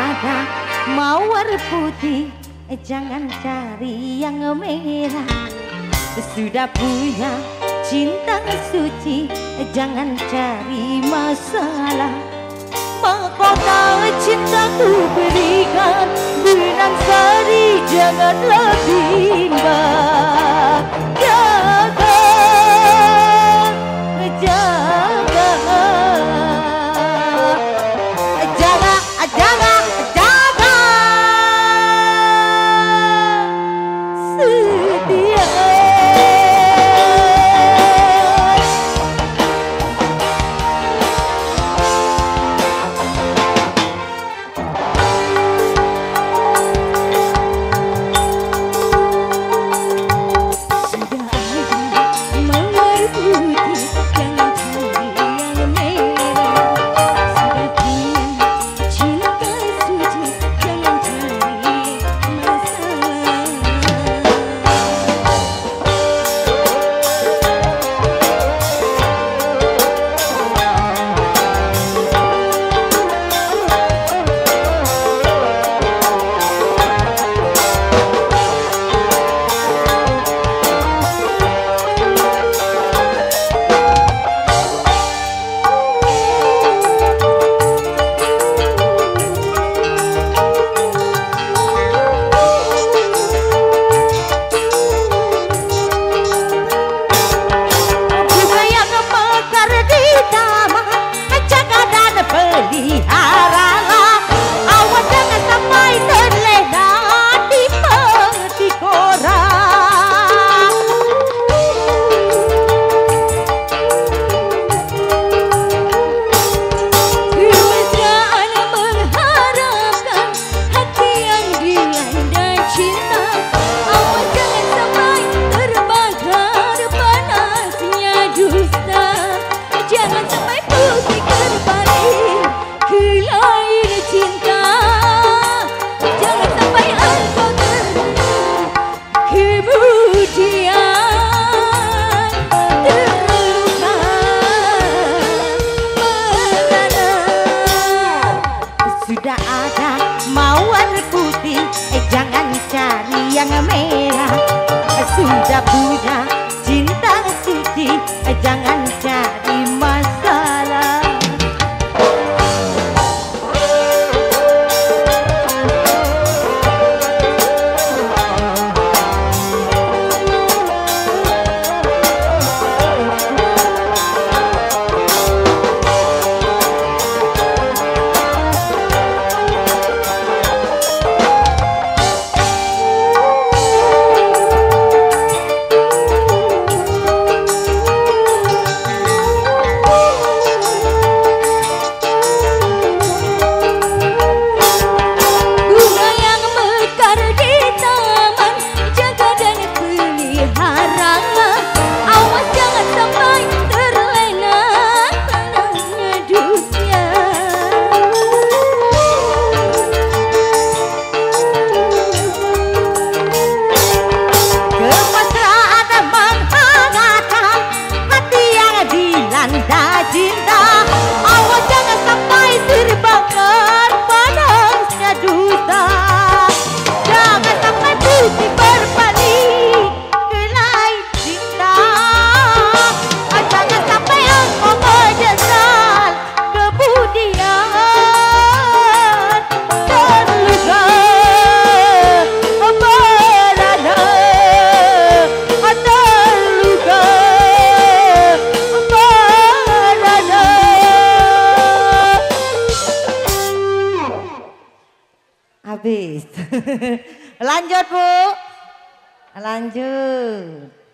ada mawar putih, jangan cari yang merah. Sudah punya cinta suci, jangan cari masalah. Mahkota cintaku berikan, benang sari janganlah bimbang. Jaga, jaga, jaga, jaga, jaga setia. Sudah ada mawar putih, jangan cari yang merah. Sudah punya cinta suci, jangan cari masalah. Cinta, awas jangan sampai terbakar panasnya dusta. Jangan sampai putih berbalik ke lain cinta. Jangan sampai engkau menyesal kemudian terluka merana, terluka. Habis. Lanjut, Bu. Lanjut.